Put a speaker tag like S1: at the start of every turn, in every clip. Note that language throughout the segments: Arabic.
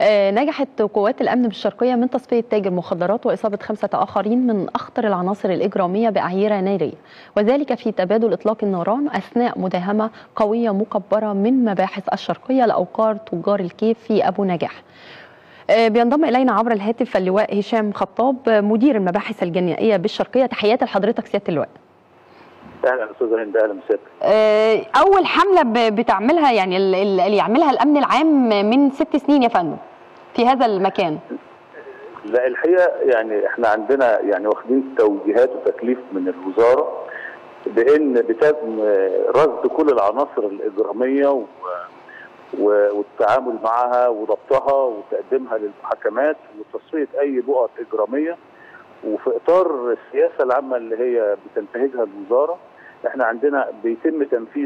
S1: نجحت قوات الأمن بالشرقية من تصفية تاجر مخدرات وإصابة 5 آخرين من أخطر العناصر الإجرامية بأعيرة نارية، وذلك في تبادل إطلاق النيران أثناء مداهمة قوية مكبرة من مباحث الشرقية لأوقار تجار الكيف في أبو نجاح. بينضم إلينا عبر الهاتف اللواء هشام خطاب مدير المباحث الجنائية بالشرقية. تحياتي لحضرتك سيادة اللواء.
S2: اهلا استاذ هند، اهلا بسيادتك.
S1: اول حمله بتعملها يعني اللي يعملها الامن العام من 6 سنين يا فندم في هذا المكان.
S2: لا الحقيقه يعني احنا عندنا يعني واخدين توجيهات وتكليف من الوزاره بان بتم رصد كل العناصر الاجراميه والتعامل معها وضبطها وتقديمها للمحاكمات وتصفيه اي بؤر اجراميه، وفي اطار السياسه العامه اللي هي بتنتهجها الوزاره احنا عندنا بيتم تنفيذ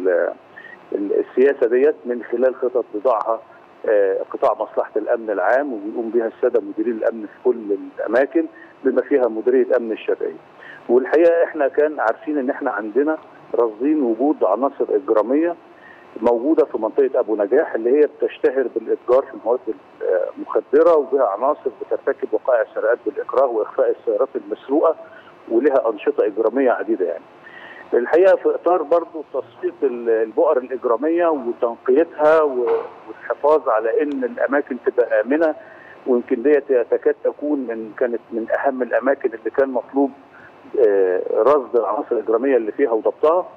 S2: السياسه ديت من خلال خطط بضعها قطاع مصلحه الامن العام، وبيقوم بها الساده مديرين الامن في كل الاماكن بما فيها مديريه امن الشرقيه. والحقيقه احنا كان عارفين ان احنا عندنا راصدين وجود عناصر اجراميه موجوده في منطقه ابو نجاح اللي هي بتشتهر بالاتجار في المواد المخدره، وبها عناصر بترتكب وقائع سرقات بالاكراه واخفاء السيارات المسروقه، ولها انشطه اجراميه عديده يعني. الحقيقه في اطار برضه تصفيه البؤر الاجراميه وتنقيتها والحفاظ على ان الاماكن تبقى امنه، ويمكن ديت تكاد تكون كانت من اهم الاماكن اللي كان مطلوب رصد العناصر الاجراميه اللي فيها وضبطها.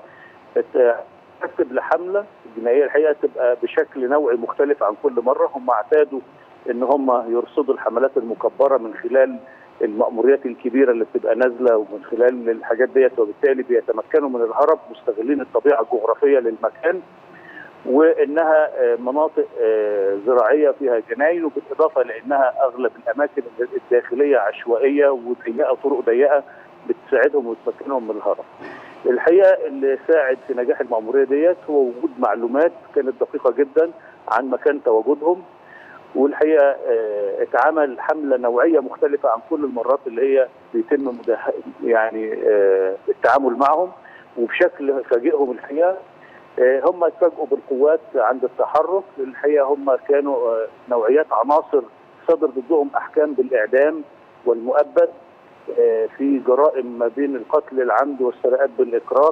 S2: ترتب لحمله جنائيه الحقيقه تبقى بشكل نوعي مختلف عن كل مره. هم اعتادوا ان هم يرصدوا الحملات المكبره من خلال المأموريات الكبيره اللي بتبقى نازله ومن خلال الحاجات ديت، وبالتالي بيتمكنوا من الهرب مستغلين الطبيعه الجغرافيه للمكان، وانها مناطق زراعيه فيها جناين، وبالاضافه لانها اغلب الاماكن الداخليه عشوائيه وضيقه طرق ضيقه بتساعدهم وتمكنهم من الهرب. الحقيقه اللي ساعد في نجاح المأموريه ديت هو وجود معلومات كانت دقيقه جدا عن مكان تواجدهم، والحقيقه اتعمل حمله نوعيه مختلفه عن كل المرات اللي هي بيتم يعني التعامل معهم، وبشكل فاجئهم الحقيقه هم اتفاجئوا بالقوات عند التحرك. الحقيقه هم كانوا نوعيات عناصر صدر ضدهم احكام بالاعدام والمؤبد في جرائم ما بين القتل العمد والسرقات بالاكراه.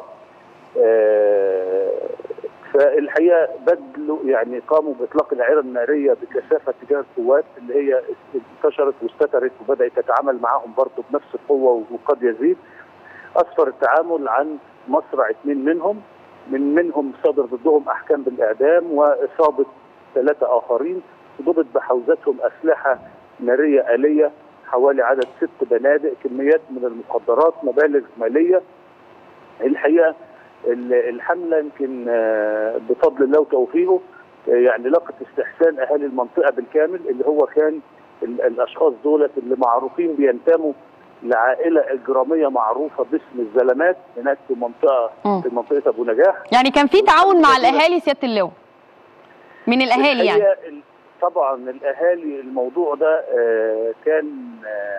S2: فالحقيقه بدلوا يعني قاموا باطلاق العيره الناريه بكثافه تجاه القوات اللي هي انتشرت واستترت وبدات تتعامل معهم برضه بنفس القوه وقد يزيد. اسفر التعامل عن مصرع 2 منهم صدر ضدهم احكام بالاعدام واصابه 3 آخرين، ضبط بحوزتهم اسلحه ناريه آلية حوالي عدد 6 بنادق، كميات من المخدرات، مبالغ ماليه. الحقيقه الحمله يمكن بفضل الله وتوفيقه يعني لقت استحسان اهالي المنطقه بالكامل، اللي هو كان الاشخاص دولت اللي معروفين بينتموا لعائله اجراميه معروفه باسم الزلمات هناك في منطقه ابو نجاح.
S1: يعني كان في تعاون مع الاهالي سياده اللواء من الاهالي يعني؟
S2: طبعا الاهالي الموضوع ده كان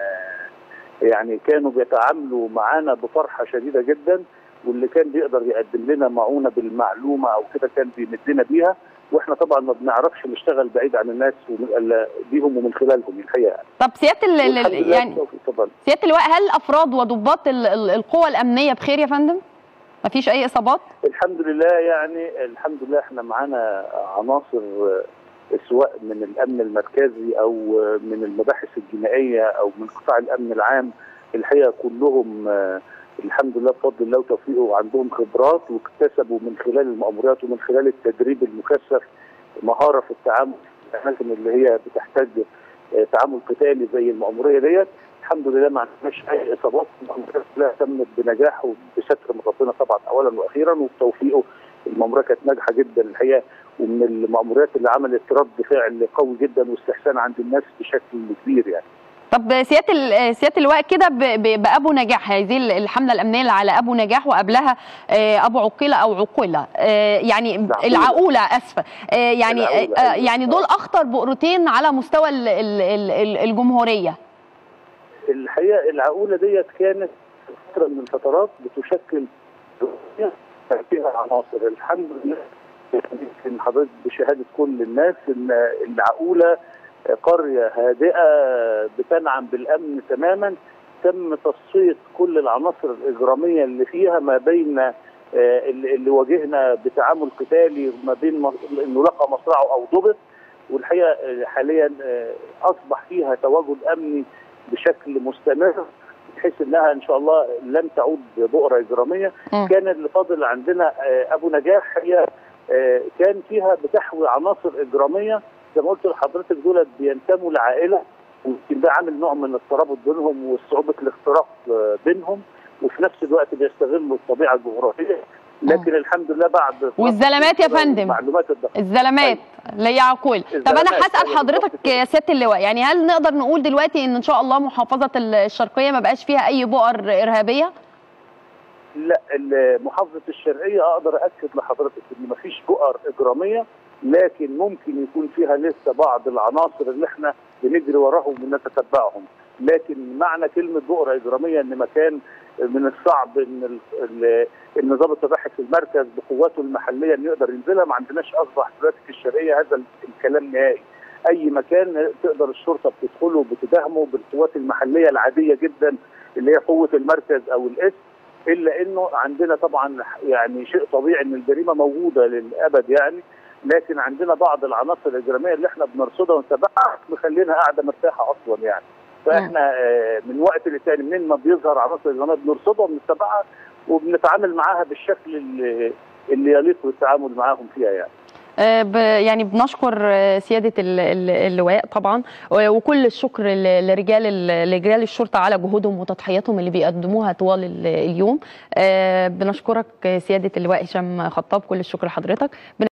S2: يعني كانوا بيتعاملوا معانا بفرحه شديده جدا، واللي كان بيقدر يقدم لنا معونه بالمعلومه او كده كان بيمدنا بيها، واحنا طبعا ما بنعرفش نشتغل بعيد عن الناس بيهم ومن خلالهم الحقيقه.
S1: طب سياده يعني سياده اللواء، هل افراد وضباط القوى الامنيه بخير يا فندم؟ ما فيش اي اصابات؟
S2: الحمد لله، يعني الحمد لله احنا معانا عناصر سواء من الامن المركزي او من المباحث الجنائيه او من قطاع الامن العام، الحقيقه كلهم الحمد لله بفضل الله وتوفيقه عندهم خبرات واكتسبوا من خلال المأموريات ومن خلال التدريب المكثف مهاره في التعامل في الاماكن اللي هي بتحتاج تعامل قتالي زي المأموريه ديت. الحمد لله ما عندناش اي اصابات، المأموريه كلها تمت بنجاح وبستر من ربنا طبعا اولا واخيرا، وبتوفيقه المأموريه كانت ناجحه جدا الحقيقه، ومن المأموريات اللي عملت رد فعل قوي جدا واستحسان عند الناس بشكل كبير يعني.
S1: طب سياده اللواء كده بابو نجاح، هذه الحمله الامنيه اللي على ابو نجاح وقبلها ابو عقيله او عقيله يعني العقوله اسفه يعني يعني دول اخطر بؤرتين على مستوى الجمهوريه.
S2: الحقيقه العقوله ديت كانت فتره من الفترات بتشكل فيها عناصر. الحمد لله يمكن حضرتك بشهاده كل الناس ان العقوله قريه هادئه بتنعم بالامن تماما. تم تصفيه كل العناصر الاجراميه اللي فيها، ما بين اللي واجهنا بتعامل قتالي، ما بين انه لقى مصرعه او ضبط. والحقيقه حاليا اصبح فيها تواجد امني بشكل مستمر، بحيث انها ان شاء الله لن تعود بؤره اجراميه. كان اللي فاضل عندنا ابو نجاح، هي كان فيها بتحوي عناصر اجراميه زي ما قلت لحضرتك، دول بينتموا لعائله، ويمكن ده عامل نوع من الترابط بينهم وصعوبه الاختراق بينهم، وفي نفس الوقت بيستغلوا الطبيعه الجغرافيه. لكن الحمد لله بعد
S1: والزلمات يا فندم، الزلمات اللي هي عقول. طب انا هسال حضرتك يا سياده اللواء، يعني هل نقدر نقول دلوقتي ان شاء الله محافظه الشرقيه ما بقاش فيها اي بؤر ارهابيه؟
S2: لا، محافظه الشرقيه اقدر اكد لحضرتك ان ما فيش بؤر اجراميه، لكن ممكن يكون فيها لسه بعض العناصر اللي احنا بنجري وراهم ونتتبعهم. لكن معنى كلمه بؤره اجراميه ان مكان من الصعب ان ضابط الباحث في المركز بقواته المحليه انه يقدر ينزلها، ما عندناش. اصبح دلوقتي في الشرقيه هذا الكلام نهائي. اي مكان تقدر الشرطه بتدخله وبتداهمه بالقوات المحليه العاديه جدا اللي هي قوه المركز او الاسم، الا انه عندنا طبعا يعني شيء طبيعي ان الجريمه موجوده للابد يعني، لكن عندنا بعض العناصر الاجراميه اللي احنا بنرصدها ونتابعها مخلينها قاعده مرتاحه اصلا يعني. فاحنا من وقت للتاني منين ما بيظهر عناصر اجراميه بنرصدها وبنتابعها وبنتعامل معاها بالشكل اللي يليق بالتعامل معاهم فيها يعني.
S1: يعني بنشكر سيادة اللواء طبعا، وكل الشكر لرجال الشرطة على جهودهم وتضحياتهم اللي بيقدموها طوال اليوم. بنشكرك سيادة اللواء هشام خطاب، كل الشكر لحضرتك.